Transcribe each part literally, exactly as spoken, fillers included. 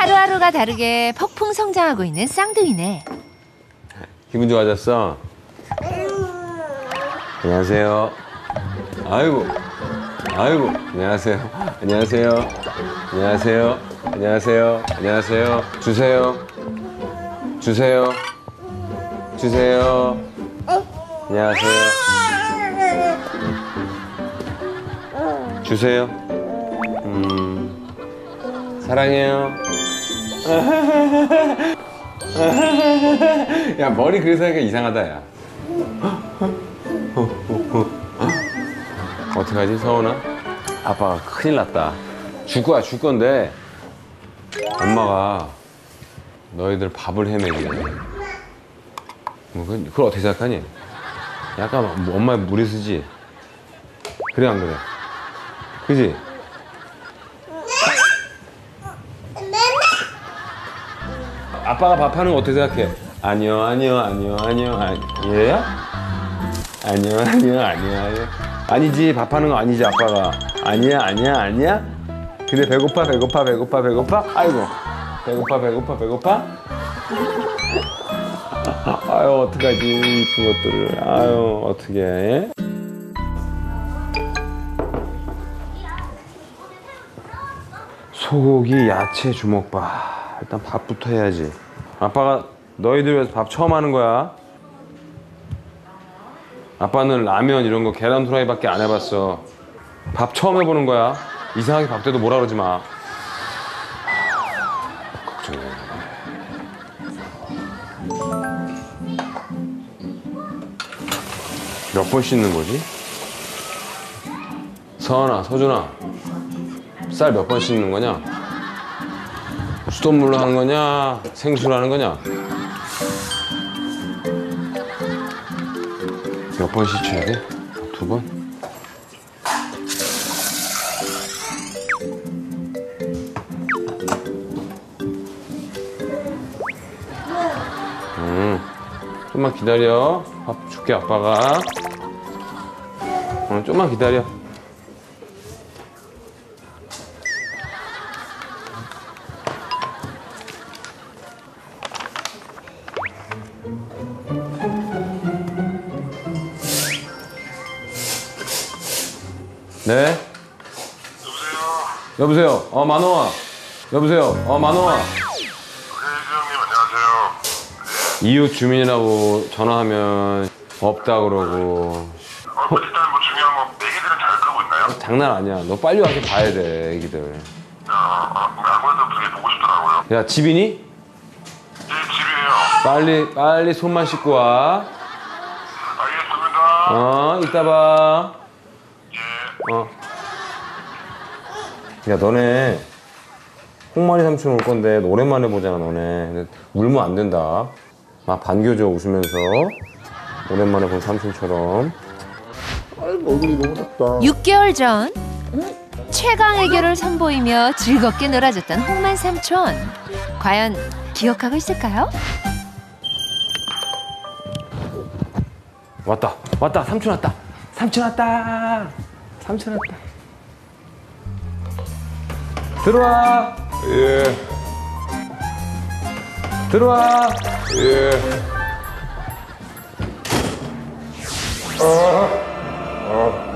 하루하루가 다르게 폭풍 성장하고 있는 쌍둥이네. 기분 좋아졌어? 안녕하세요. 아이고, 아이고, 안녕하세요. 안녕하세요. 안녕하세요. 안녕하세요. 안녕하세요. 주세요. 주세요. 주세요. 안녕하세요. 주세요. 음, 사랑해요. 야, 머리 그래서 하니까 이상하다, 야. 어떡하지, 서원아? 아빠가 큰일 났다. 줄 거야, 줄 건데 엄마가 너희들 밥을 헤매기래. 뭐, 그걸 어떻게 생각하니? 약간 엄마의 무리수지? 그래, 안 그래? 그지? 아빠가 밥하는 거 어떻게 생각해? 아니요, 아니요, 아니요, 아니요, 아니, 얘야? 아니요, 아니요, 아니요, 아니요. 아니지, 밥하는 거 아니지, 아빠가. 아니야, 아니야, 아니야? 근데 배고파, 배고파, 배고파, 배고파? 아이고, 배고파, 배고파, 배고파? 아유, 어떡하지, 이쁜 것들을. 아유, 어떡해. 소고기, 야채, 주먹밥. 일단 밥부터 해야지. 아빠가 너희들 위해서 밥 처음 하는 거야. 아빠는 라면 이런 거 계란 후라이밖에 안 해봤어. 밥 처음 해보는 거야. 이상하게 밥 때도 뭐라 그러지 마. 걱정해. 몇 번 씻는 거지? 서원아, 서준아, 쌀 몇 번 씻는 거냐? 수돗물로 하는 거냐? 생수로 하는 거냐? 몇 번 씻어야 돼? 두 번? 음, 좀만 기다려. 밥 줄게, 아빠가. 어, 좀만 기다려. 네? 여보세요? 여보세요? 어, 만호아. 여보세요? 어, 만호아. 네, 회장님 안녕하세요. 이웃 주민이라고 전화하면 없다 그러고. 어, 일단 뭐 중요한 건 애기들은 잘 크고 있나요? 장난 아니야. 너 빨리 와서 봐야 돼, 애기들. 아, 아, 아무래도 되게 보고 싶더라고요. 야, 집이니? 네, 집이에요. 빨리, 빨리 손만 씻고 와. 알겠습니다. 어, 이따 봐. 예. 어. 야, 너네 홍만이 삼촌 올 건데 오랜만에 보잖아, 너네. 근데 울면 안 된다. 막 반겨줘, 웃으면서. 오랜만에 본 삼촌처럼. 아이고, 얼굴이 너무 작다. 육 개월 전 최강 애교를 선보이며 즐겁게 놀아줬던 홍만 삼촌. 과연 기억하고 있을까요? 왔다, 왔다, 삼촌 왔다. 삼촌 왔다. 삼촌 왔다. 들어와. 예. 들어와. 예. 아. 아.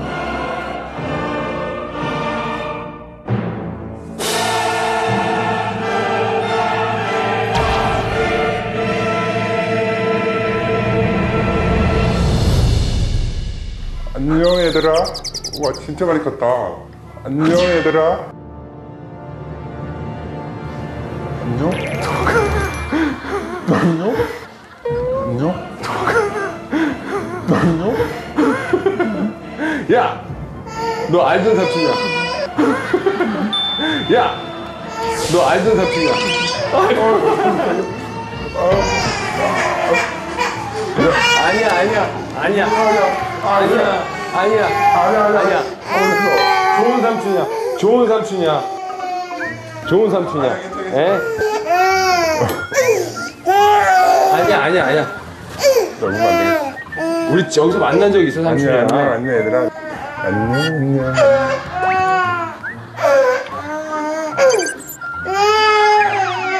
안녕 얘들아. 와 진짜 많이 컸다. 안녕 얘들아. 안녕? 안녕? 안녕? 안녕? 야! 너 알던 삼촌이야. 야! 너 알던 삼촌이야. 아니야, 아니야. 아니야. 아니야. 아니야. 아니야. 아니야. 좋은 삼촌이야. 좋은 삼촌이야. 좋은 삼촌이야. 에? 아니야, 아니야, 아니야. 너 울면 안 돼. 우리 여기서 만난 적 있어, 삼촌이야. 안녕 안녕 안녕 얘들아. 안녕 안녕.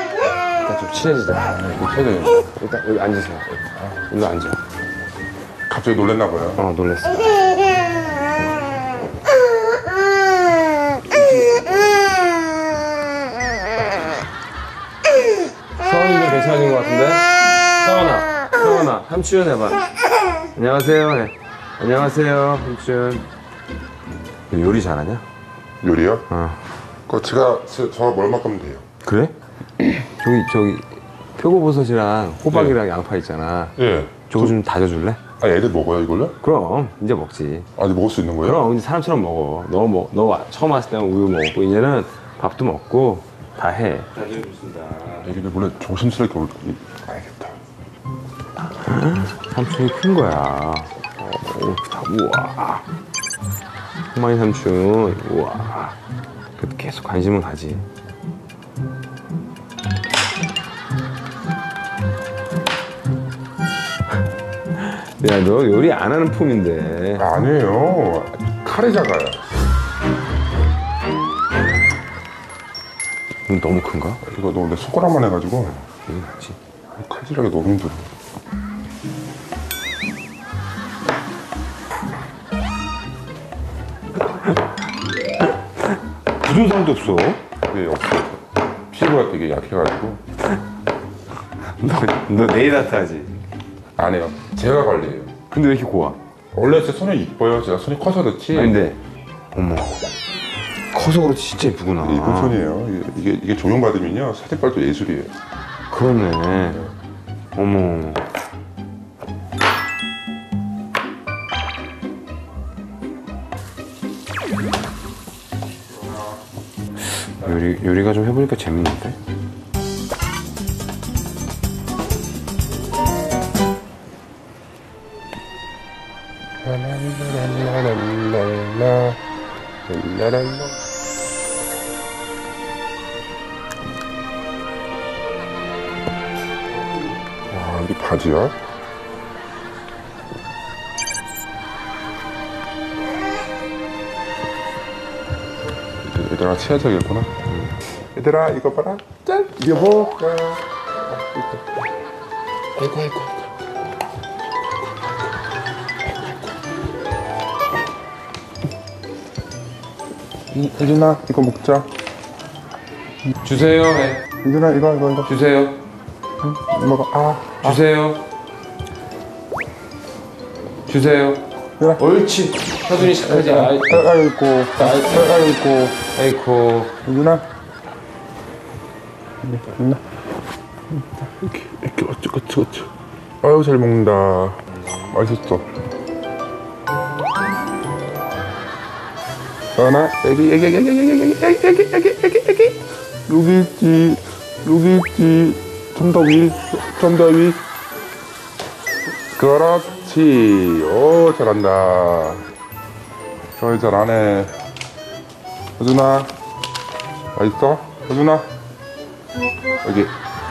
친해지자. 터져요. 일단 여기 앉으세요. 일로 앉아. 갑자기 놀랬나 봐요. 어, 놀랬어. 서원이 좀 괜찮아진 것 같은데? 서원아, 서원아, 삼촌 해봐. 안녕하세요. 네. 안녕하세요, 삼촌. 요리 잘하냐? 요리요? 어. 그거 제가 저, 저 얼마큼 돼요? 그래? 저기, 저기, 표고버섯이랑 호박이랑 양파 있잖아. 예. 저거 좀 다져줄래? 아 애들 먹어요 이걸로? 그럼, 이제 먹지. 아직 먹을 수 있는 거예요? 그럼, 이제 사람처럼 먹어. 너, 뭐, 너 와- 처음 왔을 때는 우유 먹고, 이제는 밥도 먹고, 다 해. 다져줬습니다. 애기들 원래 조심스럽게 올. 이- 알겠다. 삼촌이 큰 거야. 어, 다, 우와. 홍만이 삼촌, 우와. 그래도 계속 관심은 가지. 야, 너 요리 안 하는 폼인데. 아니에요. 칼이 작아요. 넌 너무 큰가? 이거 너 내 손가락만 해가지고 이게 낫지. 칼질하기 너무 힘들어. 굳은 살도 없어. 이게 없어요. 피부가 되게 약해가지고 너, 너 네일 아트 하지? 안 해요. 제가 관리해요. 근데 왜 이렇게 고와? 원래 제 손이 이뻐요. 제가 손이 커서 그렇지. 아니, 근데, 어머. 커서 그렇지, 진짜 이쁘구나. 이게 이쁜 손이에요. 이게, 이게, 이게 조명받으면요. 사진빨도 예술이에요. 그러네. 어머. 요리, 요리가 좀 해보니까 재밌는데? 라라라라라라, 라라라. 와, 이게 바지야? 얘들아 치아적이구나. 얘들아 이거 봐라. 짠. 이거 볼까? 아이고 아이고. 이, 혜진아 이거 먹자. 주세요. 네. 혜진아 이거 이거 이거 주세요. 먹어. 아, 주세요. 주세요. 혜진아. 옳지. 서준이 잘하지. 아, 아이, 아이고, 아, 아이고, 아이고. 혜진아. 혜진아. 이렇게 이렇게 어쩌고 저쩌고. 아유 잘 먹는다. 맛있어. 하나, 애기, 애기, 애기, 애기, 애기, 애기, 애기, 애기, 애기, 애기, 애기. 여기 있지, 여기 있지. 좀 더 위, 좀 더 위. 그렇지. 오, 잘한다. 좋아요, 잘하네. 효준아, 맛있어? 효준아, 여기.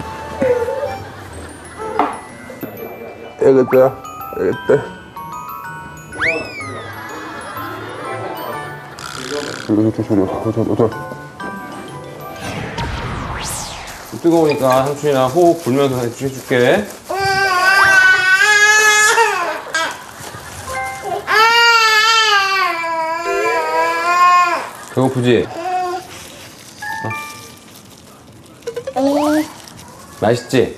알겠다, 알겠다. 이거 이렇게 저리 와, 저리 와. 뜨거우니까 삼촌이랑 호흡 불면서 해줄게. 배고프지? 어? 맛있지?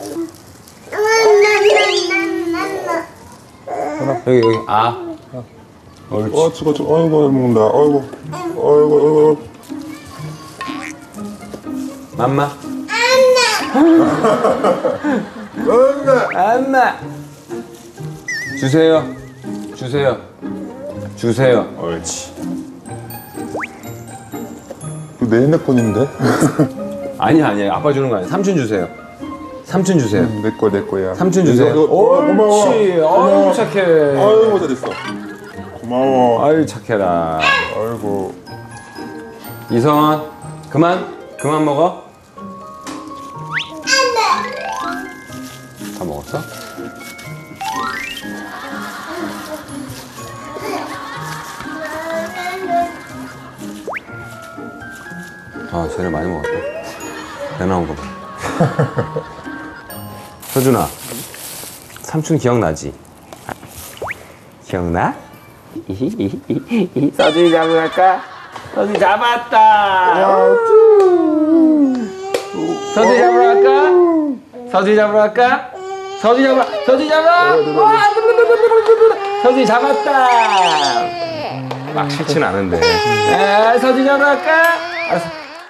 여기 여기 아 옳지. 어, 죽어, 죽어. 어이구, 잘 먹는다. 어이구, 어이구, 어이구. 맘마 엄마 주세요 주세요 주세요 옳지. 이거 내 핸드폰인데? 아니야 아니야 아빠 주는 거 아니야. 삼촌 주세요. 삼촌 주세요. 내 거, 내 거야. 삼촌 주세요. 이거, 이거, 어, 고마워. 옳지. 고마워. 아유 착해. 아이고, 잘했어. 고마워. 아유 착해라. 아이고. 이성원 그만 그만 먹어. 다 먹었어? 아 쟤네 많이 먹었다. 배 나온 거 봐. 서준아, 삼촌 기억나지? 기억나? 서준이 잡으러 갈까? 서준이 잡았다! 서준이 잡으러 갈까? 서준이 잡으러 갈까? 서준이 잡아! 서준이 잡아! 서준이 잡았다! 막 싫진 않은데. 에, 서준이 잡으러 갈까? 알았어.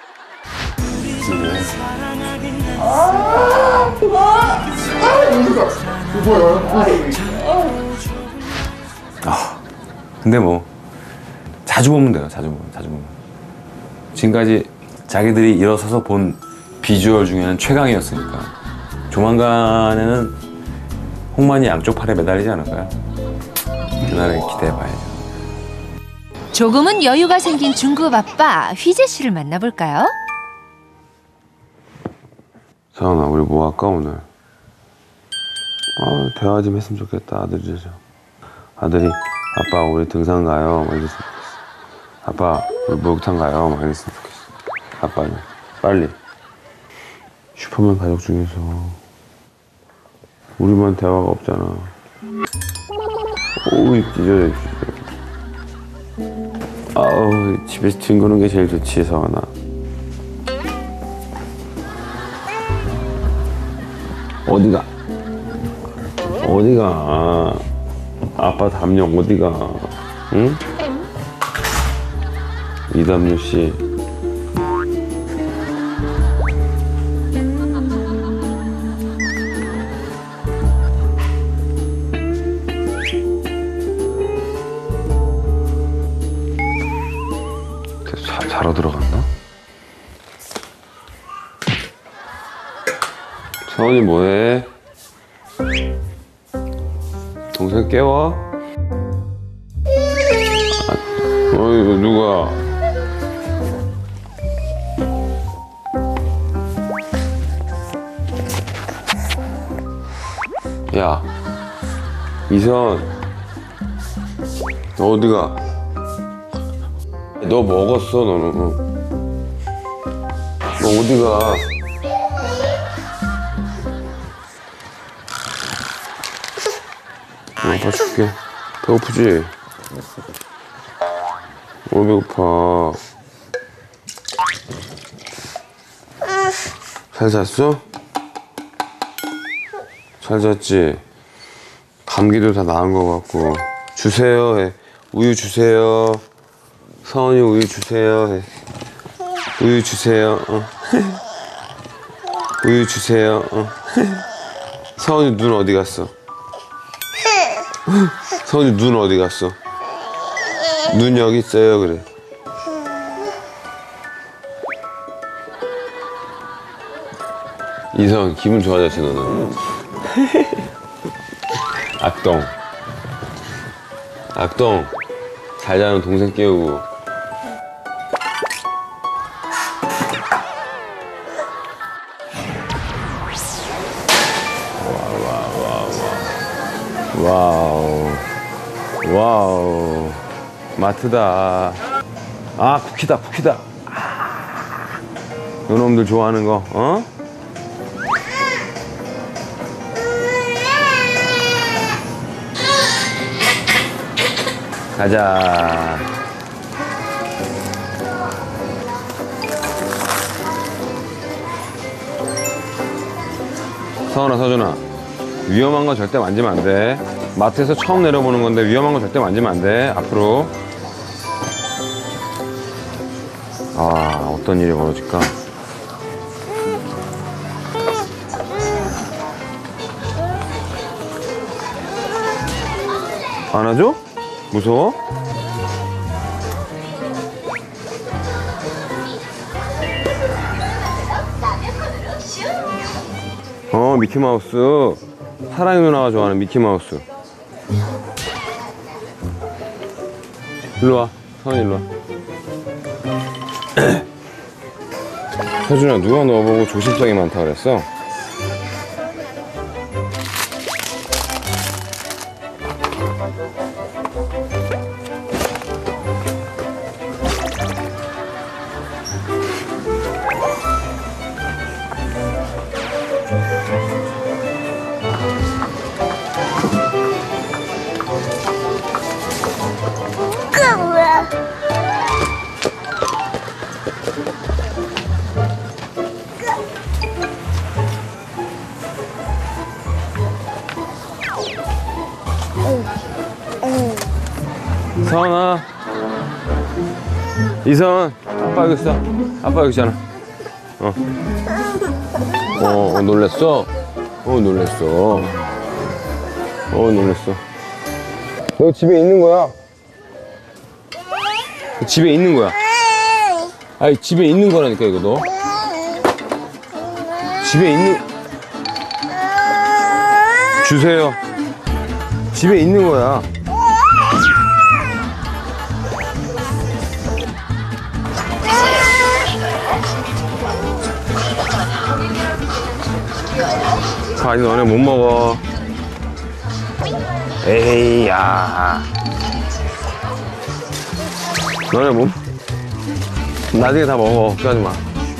아, 근데 뭐 자주 보면 돼요. 자주 보면, 자주 보면. 지금까지 자기들이 일어서서 본 비주얼 중에는 최강이었으니까 조만간에는 홍만이 양쪽 팔에 매달리지 않을까요? 그날을 기대해봐야죠. 조금은 여유가 생긴 중급 아빠 휘재 씨를 만나볼까요? 서연아, 우리 뭐 할까 오늘? 아, 대화 좀 했으면 좋겠다. 아들이 아들이 아빠 우리 등산 가요. 막 이랬으면 좋겠어. 아빠 우리 목욕탕 가요. 막 이랬으면 좋겠어. 아빠는 빨리. 슈퍼맨 가족 중에서 우리만 대화가 없잖아. 오이 찢어져 있어. 아우, 집에서 뒹구는 게 제일 좋지, 서연아. 어디가? 어디가? 아빠 담요 어디가? 응? 이담요 씨. 자, 자러 들어갔나? 서원이 뭐해? 동생 깨워? 아, 어이구, 누가? 야, 이선, 너 어디가? 너 먹었어, 너는. 너 어디가? 아빠 줄게. 배고프지? 어, 배고파. 잘 잤어? 잘 잤지? 감기도 다 나은 것 같고. 주세요 해. 우유 주세요. 서원이 우유 주세요 해. 우유 주세요. 어. 우유 주세요. 어. 서원이 눈 어디 갔어? 서원이 눈 어디 갔어? 눈 여기 있어요. 그래. 이선 기분 좋아졌지 너는. 악동. 악동. 잘 자는 동생 깨우고. 와우. 와우. 마트다. 아, 쿠키다, 쿠키다. 아, 요놈들 좋아하는 거, 어? 가자. 서원아, 서준아. 위험한 거 절대 만지면 안 돼. 마트에서 처음 내려보는 건데 위험한 거 절대 만지면 안 돼. 앞으로. 아, 어떤 일이 벌어질까? 안아줘? 무서워? 어, 미키마우스. 사랑이 누나가 좋아하는 미키마우스. 일로 와. 서원이 일로 와. 서준아, 누가 너보고 조심성이 많다 그랬어? 이선, 아빠 여기 있어. 아빠 여기 있잖아. 어. 어, 어 놀랬어? 어, 놀랬어. 어, 놀랬어. 너 집에 있는 거야? 집에 있는 거야. 아니, 집에 있는 거라니까, 이거 너. 집에 있는, 주세요. 집에 있는 거야. 아니, 너네 못 먹어. 에이, 야. 너네 못, 나중에 다 먹어. 걱정하지 마.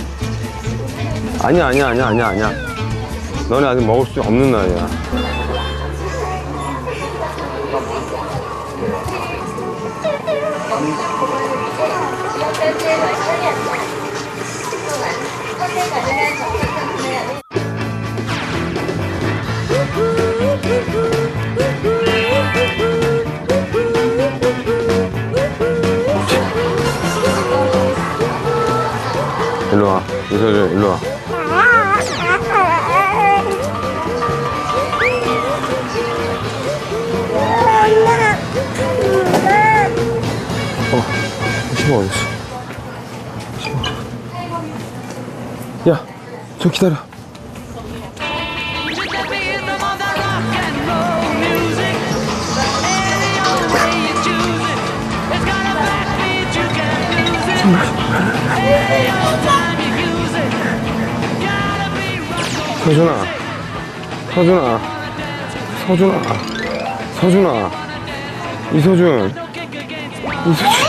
아니야, 아니야, 아니야, 아니야, 아니야. 너네 아직 먹을 수 없는 나이야. 일로 와. 이서준, 일로 와. 어, 시모 어딨어? 시모. 야, 저 기다려. 서준아, 서준아, 서준아, 서준아, 이서준, 이서준.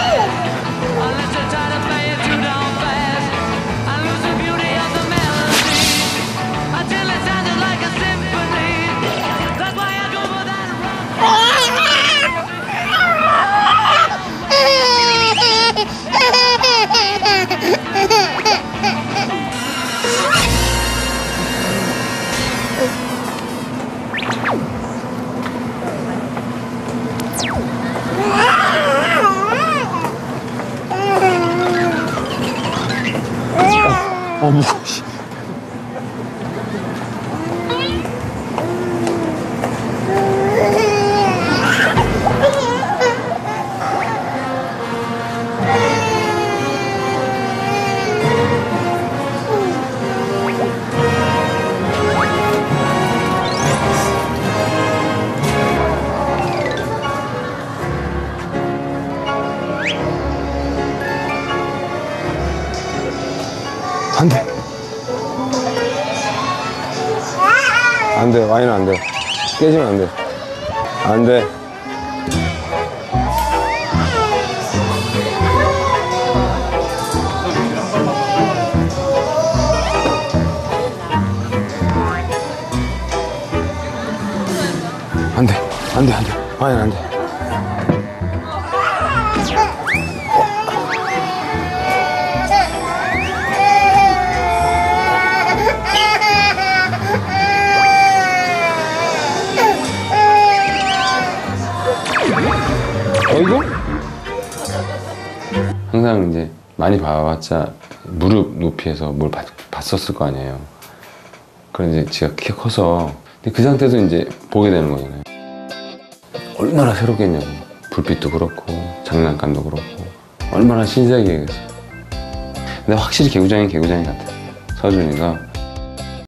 어, 무거워, 씨. 안 돼. 안 돼. 와인은 안 돼. 깨지면 안 돼. 안 돼. 안 돼. 안 돼. 안 돼. 와인 안 돼. 어이구? 항상 이제 많이 봐봤자 무릎 높이에서 뭘 봤, 봤었을 거 아니에요. 그런데 지가 키가 커서 근데 그 상태에서 이제 보게 되는 거잖아요. 얼마나 새롭겠냐고. 불빛도 그렇고 장난감도 그렇고 얼마나 신세계겠어요. 근데 확실히 개구장이 개구장이 같아요. 서준이가